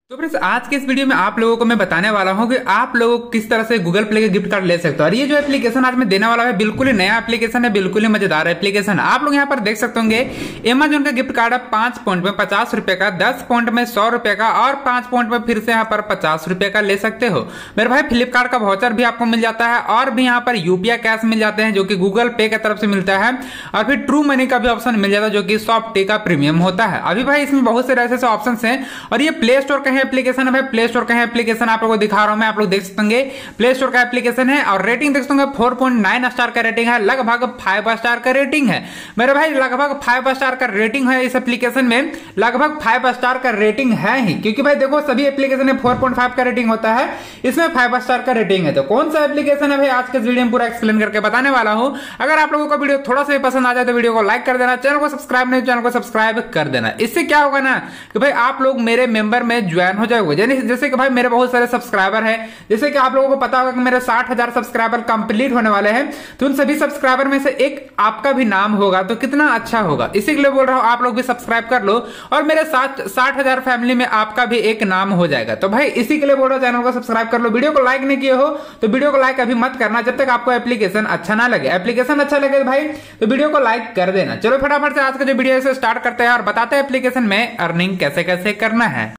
तो फ्रेंड्स आज के इस वीडियो में आप लोगों को मैं बताने वाला हूं कि आप लोग किस तरह से गूगल प्ले के गिफ्ट कार्ड ले सकते हो। और ये जो एप्लीकेशन आज मैं देने वाला है बिल्कुल ही नया एप्लीकेशन है, बिल्कुल ही मजेदार एप्लीकेशन है। आप लोग यहाँ पर देख सकते होंगे अमेजोन का गिफ्ट कार्ड है 5 पॉइंट में 50 रुपए का, 10 पॉइंट में 100 रुपए का और 5 पॉइंट में फिर से यहाँ पर 50 रुपए का ले सकते हो। मेरे भाई फ्लिपकार्ट का वाउचर भी आपको मिल जाता है और भी यहाँ पर यूपीआई कैश मिल जाते हैं जो कि गूगल पे की तरफ से मिलता है और फिर ट्रू मनी का भी ऑप्शन मिल जाता है जो कि सॉफ्टी का प्रीमियम होता है। अभी भाई इसमें बहुत से ऐसे ऑप्शन है और ये प्ले स्टोर का एप्लीकेशन है। प्ले स्टोर का एप्लीकेशन आप लोगों को दिखा रहा हूं मैं, आप लोग देख सकते होंगे प्ले स्टोर का एप्लीकेशन है और रेटिंग देख सकते होंगे 4.9 स्टार का रेटिंग है, लगभग 5 स्टार का रेटिंग है। मेरे भाई लगभग 5 स्टार का रेटिंग है इस एप्लीकेशन में, लगभग 5 स्टार का रेटिंग है ही, क्योंकि भाई देखो सभी एप्लीकेशन में 4.5 का रेटिंग होता है, इसमें 5 स्टार का रेटिंग है। तो कौन सा एप्लीकेशन है भाई आज के वीडियो में पूरा एक्सप्लेन करके बताने वाला हूं। अगर आप लोगों को वीडियो थोड़ा सा भी पसंद आ जाए तो वीडियो को लाइक कर देना, चैनल को सब्सक्राइब नहीं चैनल को सब्सक्राइब कर देना। इससे क्या होगा ना कि भाई आप लोग मेरे मेंबर में ज्वाइन हो जाओगे। जैसे कि भाई मेरे बहुत सारे सब्सक्राइबर हैं, जैसे कि आप लोगों को पता होगा कि मेरे 60,000 सब्सक्राइबर कंप्लीट होने वाले हैं, तो उन सभी सब्सक्राइबर में से एक आपका भी नाम होगा तो कितना अच्छा होगा। इसी के लिए बोल रहा हूं आप लोग भी सब्सक्राइब कर लो और मेरे 60,000 फैमिली में आपका भी एक नाम हो जाएगा। तो भाई इसी के लिए बोल रहा हूं चैनल को सब्सक्राइब कर लो। वीडियो को लाइक नहीं किए हो तो वीडियो को लाइक अभी मत करना जब तक आपको एप्लीकेशन अच्छा ना लगे। एप्लीकेशन अच्छा लगे भाई तो वीडियो को लाइक कर देना। चलो फटाफट से आज का जो वीडियो है स्टार्ट करते हैं और बताते हैं एप्लीकेशन में अर्निंग कैसे कैसे करना है।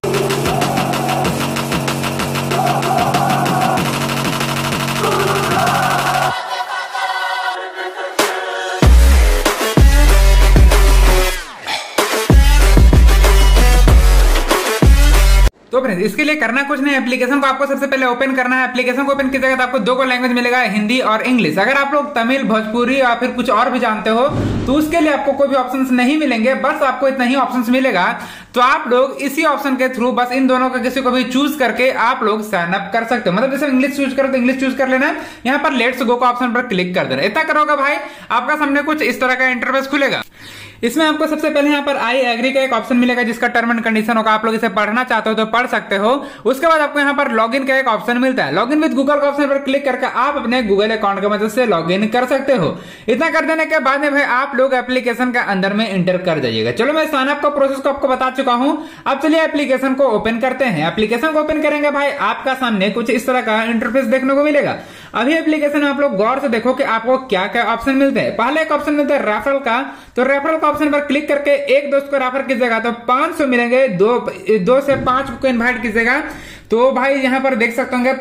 तो फ्रेंड्स इसके लिए करना कुछ नहीं, एप्लीकेशन को आपको सबसे पहले ओपन करना है। एप्लीकेशन को ओपन कीजिएगा तो आपको दो को लैंग्वेज मिलेगा, हिंदी और इंग्लिश। अगर आप लोग तमिल, भोजपुरी या फिर कुछ और भी जानते हो तो उसके लिए आपको कोई भी ऑप्शंस नहीं मिलेंगे, बस आपको इतना ही ऑप्शंस मिलेगा। तो आप लोग इसी ऑप्शन के थ्रू बस इन दोनों का किसी को भी चूज करके आप लोग साइन अप कर सकते हो। मतलब जैसे इंग्लिश चूज करो तो इंग्लिश चूज कर लेना, यहाँ पर लेट्स गो का ऑप्शन पर क्लिक कर देना। इतना करोगे भाई आपका सामने कुछ इस तरह का इंटरफेस खुलेगा। इसमें आपको सबसे पहले यहाँ पर आई एग्री का एक ऑप्शन मिलेगा जिसका टर्म एंड कंडीशन होगा। आप लोग इसे पढ़ना चाहते हो तो पढ़ सकते हो। उसके बाद आपको यहाँ पर लॉगिन का एक ऑप्शन मिलता है। लॉगिन विद गूगल का ऑप्शन पर क्लिक करके आप अपने गूगल अकाउंट की मदद से लॉगिन कर सकते हो। इतना कर देने के बाद में भाई आप लोग एप्लीकेशन का अंदर में इंटर कर जाइएगा। चलो मैं साइन अप का प्रोसेस को आपको बता चुका हूं। अब चलिए एप्लीकेशन को ओपन करते हैं। एप्लीकेशन को ओपन करेंगे भाई आपका सामने कुछ इस तरह का इंटरफेस देखने को मिलेगा। अभी एप्लीकेशन आप लोग गौर से देखो कि आपको क्या क्या ऑप्शन मिलते हैं। पहले एक ऑप्शन मिलता है रेफरल का, तो रेफरल का ऑप्शन पर क्लिक करके एक दोस्त को रेफर कीजिएगा तो 500 मिलेंगे। दो से 5 को इनवाइट कीजिएगा तो भाई यहाँ पर देख सकते होंगे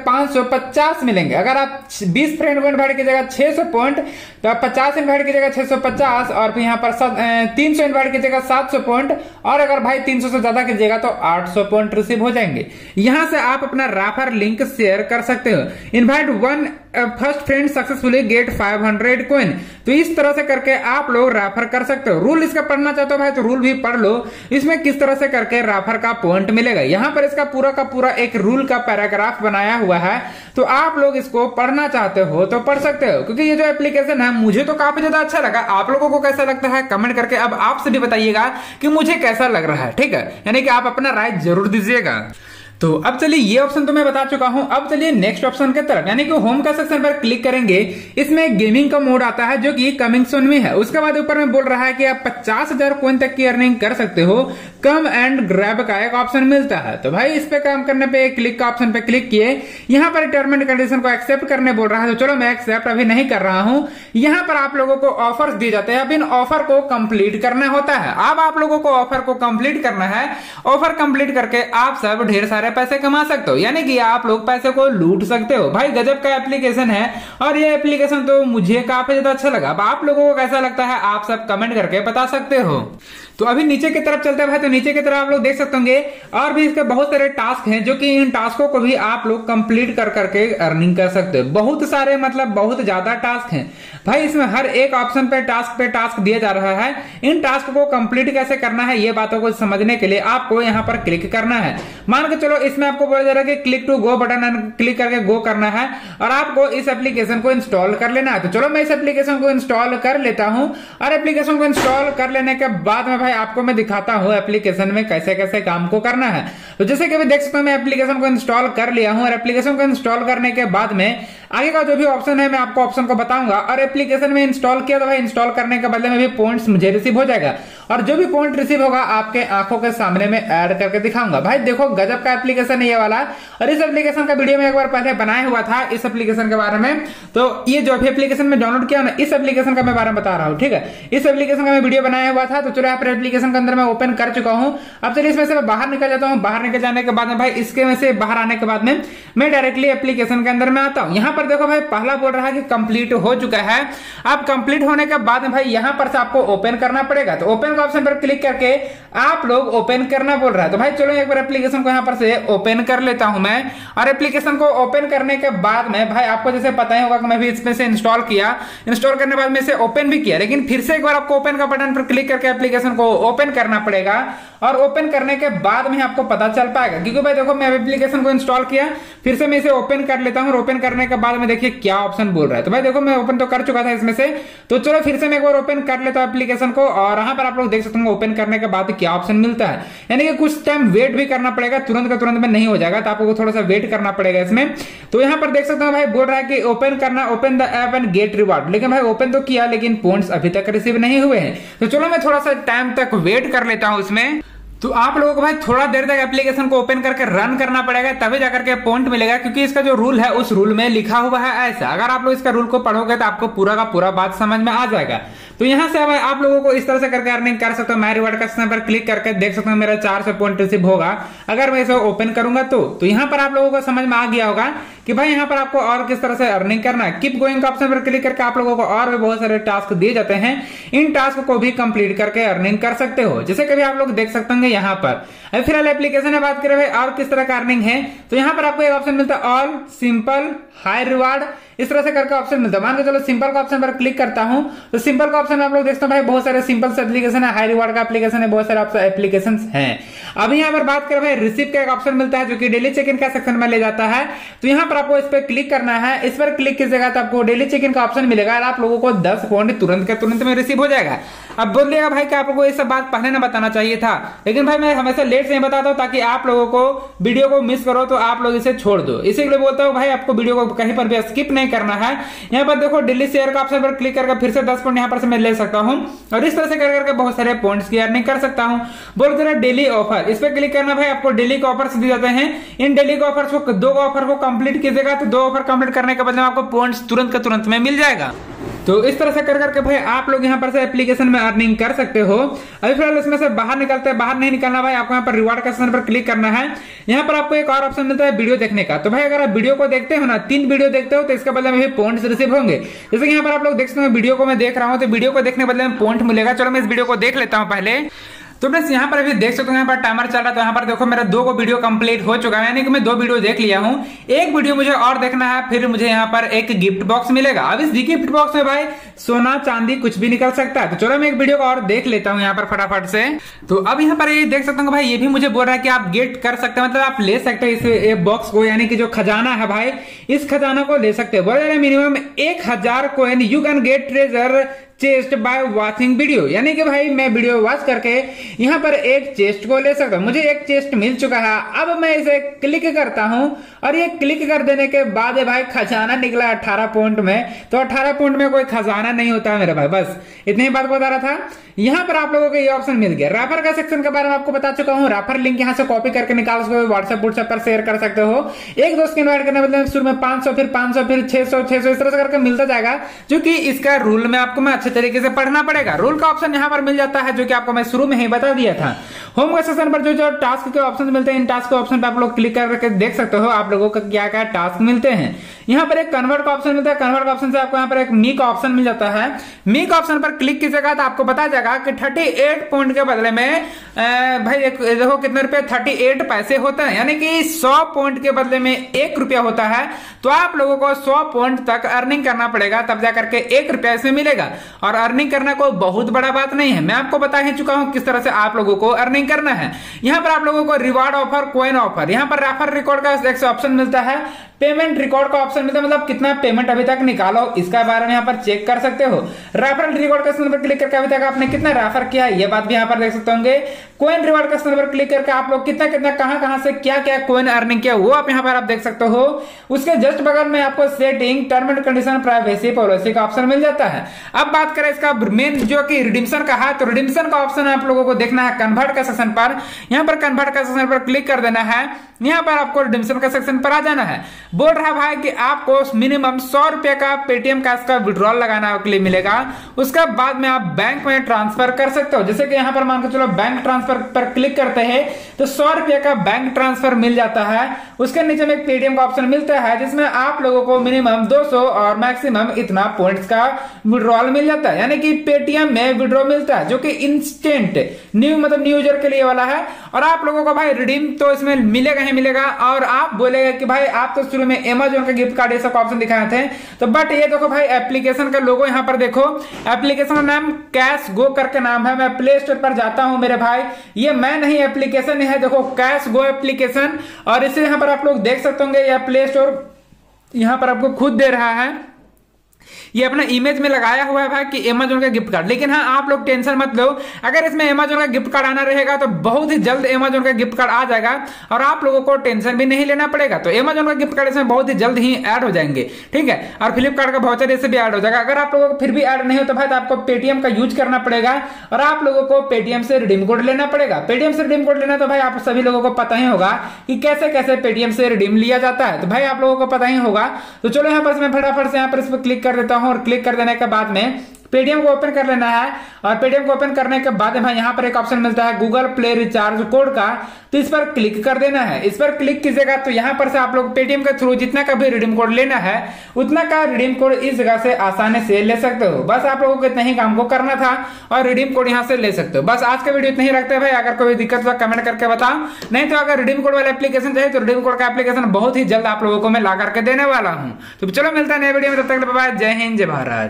550 मिलेंगे। अगर आप 20 फ्रेंड को इनवाइट कीजिएगा 600 पॉइंट, तो आप 50 इनवाइट कीजिएगा 650 और फिर यहाँ पर 300 इनवाइट कीजिएगा 700 पॉइंट और अगर भाई 300 से ज्यादा कीजिएगा तो 800 पॉइंट रिसीव हो जाएंगे। यहाँ से आप अपना रेफर लिंक शेयर कर सकते हो। Invite one first friend successfully get 500 coin. तो इस तरह से करके आप लोग रेफर कर सकते हो। रूल इसका पढ़ना चाहते हो भाई तो रूल भी पढ़ लो, इसमें किस तरह से करके रेफर का पॉइंट मिलेगा। यहाँ पर इसका पूरा का पूरा एक रूल का पैराग्राफ बनाया हुआ है, तो आप लोग इसको पढ़ना चाहते हो तो पढ़ सकते हो। क्योंकि ये जो एप्लीकेशन है मुझे तो काफी ज्यादा अच्छा लगा। आप लोगों को कैसा लगता है कमेंट करके अब आपसे भी बताइएगा कि मुझे कैसा लग रहा है, ठीक है। यानी कि आप अपना राय जरूर दीजिएगा। तो अब चलिए ये ऑप्शन तो मैं बता चुका हूं। अब चलिए नेक्स्ट ऑप्शन की तरफ, यानी कि होम का सेक्शन पर क्लिक करेंगे। इसमें गेमिंग का मोड आता है जो कि कमिंग सून में है। उसके बाद ऊपर में बोल रहा है कि आप 50,000 कॉइन तक की अर्निंग कर सकते हो। कम एंड ग्रैब का एक ऑप्शन मिलता है। तो भाई इस पे काम करने पे क्लिक का ऑप्शन पे क्लिक किए, यहाँ पर टर्म एंड कंडीशन को एक्सेप्ट करने बोल रहा है। तो चलो मैं एक्सेप्ट अभी नहीं कर रहा हूं। यहाँ पर आप लोगों को ऑफर्स दिए जाते हैं, अब इन ऑफर को कंप्लीट करना होता है। अब आप लोगों को ऑफर को कंप्लीट करना है। ऑफर कंप्लीट करके आप सब ढेर सारे पैसे कमा सकते हो, यानी कि आप लोग पैसे को लूट सकते हो। भाई गजब का एप्लीकेशन है और ये एप्लीकेशन तो मुझे काफी ज्यादा अच्छा लगा। अब आप लोगों को कैसा लगता है आप सब कमेंट करके बता सकते हो। तो अभी नीचे की तरफ चलते हैं भाई। तो नीचे की तरफ आप लोग देख सकते होंगे और भी इसके बहुत सारे टास्क हैं जो कि इन टास्कों को भी आप लोग कंप्लीट कर करके अर्निंग कर सकते हो। बहुत सारे मतलब बहुत ज्यादा टास्क हैं भाई। इसमें हर एक ऑप्शन पे टास्क दिया जा रहा है। इन टास्क को कंप्लीट कैसे करना है ये बातों को समझने के लिए आपको यहाँ पर क्लिक करना है। मान के चलो इसमें आपको बोला जा रहा है कि click to go button click करके गो करना है और आपको इस एप्लीकेशन को इंस्टॉल कर लेना है। तो चलो मैं इस एप्लीकेशन को इंस्टॉल कर लेता हूं और एप्लीकेशन को इंस्टॉल कर लेने के बाद में भाई आपको मैं दिखाता हूं एप्लीकेशन में कैसे कैसे काम को करना है। तो जैसे कि अभी देख सकते हो मैं एप्लीकेशन को इंस्टॉल कर लिया हूं और एप्लीकेशन को इंस्टॉल करने के बाद में आगे का जो भी ऑप्शन है मैं आपको ऑप्शन को बताऊंगा। और एप्लीकेशन में इंस्टॉल किया तो भाई इंस्टॉल करने के बदले में भी पॉइंट्स मुझे रिसीव हो जाएगा और जो भी पॉइंट रिसीव होगा आपके आंखों के सामने में ऐड करके दिखाऊंगा। भाई देखो गजब का एप्लीकेशन है ये वाला, और इस एप्लीकेशन का वीडियो में एक बार पहले बनाया हुआ था इस एप्लीकेशन के बारे में। तो ये जो भी एप्लीकेशन में डाउनलोड किया ना, इस एप्लीकेशन का मैं बारे में बता रहा हूँ, ठीक है। इस एप्लीकेशन का मैं वीडियो बनाया हुआ था। तो चलो यहाँ पर एप्लीकेशन के अंदर मैं ओपन कर चुका हूँ। अब चलिए इसमें से मैं बाहर निकल जाता हूँ। बाहर निकल जाने के बाद में भाई इसके में से बाहर आने के बाद में मैं डायरेक्टली एप्लीकेशन के अंदर में आता हूँ। यहाँ पर देखो भाई पहला बोल रहा है कि कंप्लीट हो चुका है। अब कंप्लीट होने के बाद में भाई यहाँ पर से आपको ओपन करना पड़ेगा। तो ओपन का ऑप्शन पर क्लिक करके आप लोग ओपन करना बोल रहा है। तो भाई चलो एक बार एप्लीकेशन को यहाँ पर से ओपन कर लेता हूं मैं। और एप्लीकेशन को ओपन करने के बाद में भाई आपको जैसे पता ही होगा कि मैं भी इसमें से इंस्टॉल किया, इंस्टॉल करने के बाद में इसे ओपन भी किया, लेकिन फिर से एक बार आपको ओपन का बटन पर क्लिक करके एप्लीकेशन को ओपन करना पड़ेगा। और ओपन करने के बाद में आपको पता चल पाएगा, क्योंकि भाई देखो मैं एप्लीकेशन को इंस्टॉल किया, फिर से मैं इसे ओपन कर लेता हूं। ओपन करने के बाद में देखिए क्या ऑप्शन बोल रहा है। तो भाई देखो मैं ओपन तो कर चुका था इसमें से, तो चलो फिर से मैं एक बार ओपन कर लेता हूं एप्लीकेशन को। और यहां पर आप लोग देख सकते हैं ओपन करने के बाद क्या ऑप्शन मिलता है, यानी कि कुछ टाइम वेट भी करना पड़ेगा, तुरंत का तुरंत में नहीं हो जाएगा, तो आपको थोड़ा सा वेट करना पड़ेगा इसमें। तो यहां पर देख सकते हैं भाई बोल रहा है कि ओपन करना, open the app and get reward. लेकिन भाई ओपन तो किया, लेकिन पॉइंट्स अभी तक रिसीव नहीं हुए हैं। तो चलो मैं थोड़ा सा टाइम तक वेट कर लेता हूं इसमें। तो आप लोगों को भाई थोड़ा देर तक एप्लीकेशन को ओपन करके रन करना पड़ेगा, तभी जाकर के पॉइंट मिलेगा, क्योंकि इसका जो रूल है उस रूल में लिखा हुआ है ऐसा। अगर आप लोग इसका रूल को पढ़ोगे तो आपको पूरा का पूरा बात समझ में आ जाएगा। तो यहां से आप लोगों को इस तरह से करके अर्निंग कर सकते हो। माय रिवॉर्ड का ऑप्शन पर क्लिक करके देख सकते हो मेरा 400 पॉइंट रिसीव होगा अगर मैं इसे ओपन करूंगा। तो यहां पर आप लोगों को समझ में आ गया होगा कि भाई यहां पर आपको और किस तरह से अर्निंग करना है। कीप गोइंग का ऑप्शन पर क्लिक करके आप लोगों को और भी बहुत सारे टास्क दिए जाते हैं, इन टास्क को भी कंप्लीट करके अर्निंग कर सकते हो, जैसे कभी आप लोग देख सकते होंगे यहाँ पर। अभी फिलहाल एप्लीकेशन में बात करें भाई और किस तरह का अर्निंग है, तो यहाँ पर आपको एक ऑप्शन मिलता है ऑल, सिंपल, हाई रिवार्ड, इस तरह से करके ऑप्शन मिलता है। मान के चलो सिंपल का ऑप्शन पर क्लिक करता हूं, तो सिंपल का ऑप्शन में आप लोग देखते हैं भाई बहुत सारे सिंपल से एप्लीकेशन है, हाई रिवार्ड का एप्लीकेशन है, बहुत सारे एप्लीकेशन हैं। अभी यहाँ पर बात करें भाई रिसीव का एक ऑप्शन मिलता है जो कि डेली चेक इन का सेक्शन में ले जाता है। तो यहाँ पर आपको इस पर क्लिक करना है। इस पर क्लिक कीजिएगा तो आपको डेली चेक इन का ऑप्शन मिलेगा और आप लोगों को 10 पॉइंट तुरंत के तुरंत में रिसीव हो जाएगा। अब बोलिएगा भाई कि आप लोगों को ये सब बात पहले ना बताना चाहिए था, लेकिन भाई मैं हमेशा लेट से बताता हूँ ताकि आप लोगों को वीडियो को मिस करो तो आप लोग इसे छोड़ दो। इसी के लिए बोलता हूँ भाई आपको वीडियो को कहीं पर भी स्किप नहीं करना है। यहाँ पर देखो डेली शेयर का ऑप्शन पर क्लिक करके फिर से 10 पॉइंट यहाँ पर से मैं ले सकता हूँ और इस तरह से करके बहुत सारे पॉइंट्स की अर्निंग कर सकता हूँ। बोलते हैं डेली ऑफर, इस पर क्लिक करना भाई आपको डेली के ऑफर्स दिए जाते हैं। इन डेली के ऑफर्स को 2 ऑफर को कंप्लीट कीजिएगा तो 2 ऑफर कंप्लीट करने के बदले आपको पॉइंट्स तुरंत के तुरंत में मिल जाएगा। तो इस तरह से कर करके भाई आप लोग यहाँ पर से एप्लीकेशन में अर्निंग कर सकते हो। अभी फिलहाल इसमें से बाहर निकलते हैं, बाहर नहीं निकलना भाई, आपको यहाँ पर रिवार्ड का ऑप्शन पर क्लिक करना है। यहाँ पर आपको एक और ऑप्शन मिलता है वीडियो देखने का। तो भाई अगर आप वीडियो को देखते हो ना, 3 वीडियो देखते हो तो इसके बदले में भी पॉइंट्स रिसीव होंगे। जैसे कि यहाँ पर आप लोग देख सकते हो वीडियो को मैं देख रहा हूँ, तो वीडियो को देखने के बदले में पॉइंट मिलेगा। चलो मैं इस वीडियो को देख लेता हूँ पहले। तो बस यहाँ पर अभी देख सकते हो यहाँ पर टाइमर चल रहा है। तो यहाँ पर देखो मेरा 2 वीडियो कंप्लीट हो चुका है, यानी कि मैं 2 वीडियो देख लिया हूँ। एक वीडियो मुझे और देखना है, फिर मुझे यहाँ पर एक गिफ्ट बॉक्स मिलेगा। अब इस गिफ्ट बॉक्स में भाई सोना चांदी कुछ भी निकल सकता है। तो चलो मैं एक वीडियो को और देख लेता हूँ यहाँ पर फटाफट से। तो अब यहाँ पर ये देख सकते हो भाई ये भी मुझे बोल रहा है कि आप गेट कर सकते हैं, मतलब आप ले सकते हैं इस बॉक्स को, यानी कि जो खजाना है भाई इस खजाना को ले सकते हैं। बोल रहे हैं minimum 1000 coin you can get treasure chest by watching video, यानी कि भाई मैं वीडियो वॉच करके यहाँ पर एक चेस्ट को ले सकता हूँ। मुझे एक चेस्ट मिल चुका है। अब मैं इसे क्लिक करता हूँ और ये क्लिक कर देने के बाद भाई खजाना निकला 18 पॉइंट में। तो 18 पॉइंट में कोई खजाना नहीं होता है मेरे भाई, बस इतनी ही बात बता रहा था। यहाँ पर आप लोगों को ये ऑप्शन मिल गया। रेफर का सेक्शन के बारे में आपको बता चुका हूँ। रेफर लिंक यहाँ से कॉपी करके निकाल सकते हो, व्हाट्सएप पर शेयर कर सकते हो। एक दोस्त को इन्वाइट करने बदले शुरू में 500 फिर 500 फिर 600 इस तरह से करके मिलता जाएगा, जो कि इसका रूल में आपको मैं अच्छे तरीके से पढ़ना पड़ेगा। रूल का ऑप्शन यहाँ पर मिल जाता है, जो कि आपको मैं शुरू में ही बता दिया था। होम का सेक्शन पर जो टास्क के ऑप्शन मिलते हैं, इन टास्क के ऑप्शन पर आप लोग क्लिक करके देख सकते हो आप लोगों को क्या क्या टास्क मिलते हैं। यहाँ पर एक कन्वर्ट का ऑप्शन मिलता है। कन्वर्ट का ऑप्शन से आपको यहाँ पर एक मी का ऑप्शन मिल जाता है। मी का ऑप्शन पर क्लिक कीजिएगा तो आपको बता जाएगा कि 38 पॉइंट के बदले में भाई देखो कितने रुपए 38 पैसे होते हैं, यानी कि 100 पॉइंट के बदले में 1 रुपया होता है। तो आप लोगों को 100 पॉइंट तक अर्निंग करना पड़ेगा, तब जाकर के 1 रुपया इसमें मिलेगा। और अर्निंग करना कोई बहुत बड़ा बात नहीं है, मैं आपको बता ही चुका हूं किस तरह से आप लोगों को अर्निंग करना है। यहाँ पर आप लोगों को रिवार्ड ऑफर, कॉइन ऑफर, यहाँ पर रेफर रिकॉर्ड का एक ऑप्शन मिलता है, पेमेंट रिकॉर्ड का ऑप्शन मिलता है, मतलब कितना पेमेंट अभी तक निकालो इसका बारे में यहाँ पर चेक कर सकते हो। रेफरल रिकॉर्ड का पर क्लिक करके अभी तक आपने कितना रेफर किया ये बात भी यहाँ पर देख सकते होंगे। कॉइन रिवार्ड का पर क्लिक करके आप लोग कितना कितना कहां से क्या क्या कॉइन अर्निंग किया वो आप यहाँ पर आप देख सकते हो। उसके जस्ट बगल में आपको setting, term and condition, privacy policy का ऑप्शन मिल जाता है। अब बात बात करें इसका मेन जो कि रिडीम्शन का है, तो रिडीम्शन का ऑप्शन आप लोगों को देखना है कन्वर्ट का सेक्शन पर। यहाँ पर कन्वर्ट का सेक्शन पर क्लिक कर देना है। यहाँ पर आपको रिडीम्शन का सेक्शन पर आ जाना है। बोल रहा भाई कि आपको मिनिमम 100 रुपए का पेटीएम कैश का विड्रॉल लगाना के लिए मिलेगा। उसके बाद में आप बैंक में ट्रांसफर कर सकते हो। जैसे कि यहाँ पर मान के चलो बैंक ट्रांसफर पर क्लिक करते हैं तो 100 रुपए का बैंक ट्रांसफर मिल जाता है। उसके नीचे में एक पेटीएम का ऑप्शन मिलता है जिसमें आप लोगों को मिनिमम 200 और मैक्सिमम इतना पॉइंट्स का विड्रॉल मिल जाता है। यानी कि पेटीएम में विड्रॉ मिलता है जो कि इंस्टेंट न्यू मतलब न्यू यूजर के लिए वाला है। और आप लोगों को भाई रिडीम तो इसमें मिलेगा ही मिलेगा। और आप बोलेगा कि भाई आप तो शुरू में अमेजोन का गिफ्ट कार्ड ये सब ऑप्शन दिखाए थे, तो बट ये देखो भाई एप्लीकेशन का लोगो यहाँ पर देखो, एप्लीकेशन का नाम कैश गो करके नाम है। मैं प्ले स्टोर पर जाता हूं मेरे भाई, ये मैं नहीं एप्लीकेशन है, देखो कैश गो एप्लीकेशन। और इसे यहाँ पर आप लोग देख सकते होंगे, यह प्ले स्टोर यहाँ पर आपको खुद दे रहा है। ये अपना इमेज में लगाया हुआ है भाई कि अमेजोन का गिफ्ट कार्ड। लेकिन हाँ आप लोग टेंशन मत लो, अगर इसमें अमेजोन का गिफ्ट कार्ड आना रहेगा तो बहुत ही जल्द अमेजोन का गिफ्ट कार्ड आ जाएगा और आप लोगों को टेंशन भी नहीं लेना पड़ेगा। तो अमेजोन का गिफ्ट कार्ड इसमें बहुत ही जल्द ही ऐड हो जाएंगे, ठीक है। और फ्लिपकार्ट का वाउचर इससे भी ऐड हो जाएगा। अगर आप लोगों को फिर भी ऐड नहीं हो तो भाई तो आपको पेटीएम का यूज करना पड़ेगा और आप लोगों को पेटीएम से रिडीम कोड लेना पड़ेगा। पेटीएम से रिडीम कोड लेना तो भाई आप सभी लोगों को पता ही होगा कि कैसे कैसे पेटीएम से रिडीम लिया जाता है, तो भाई आप लोगों को पता ही होगा। तो चलो यहाँ पर मैं फटाफट से यहाँ पर इस पर क्लिक कर देता हूँ और क्लिक कर देने के बाद में पेटीएम को ओपन कर लेना है। और पेटीएम को ओपन करने के बाद भाई यहाँ पर एक ऑप्शन मिलता है गूगल प्ले रिचार्ज कोड का, तो इस पर क्लिक कर देना है। इस पर क्लिक कीजिएगा तो यहाँ पर से आप लोग पेटीएम के थ्रू जितना का भी रिडीम कोड लेना है उतना का रिडीम कोड इस जगह से आसानी से ले सकते हो। बस आप लोगों को इतना ही काम को करना था और रिडीम कोड यहाँ से ले सकते हो। बस आज का वीडियो इतना ही रखते हैं भाई। अगर कोई दिक्कत हुआ कमेंट करके बताओ, नहीं तो अगर रिडीम कोड वाला एप्लीकेशन चाहिए तो रिडीम कोड का एप्लीकेशन बहुत ही जल्द आप लोगों को मैं ला करके देने वाला हूँ। तो चलो मिलता है नए वीडियो में, तब तक बाय, जय हिंद जय भारत।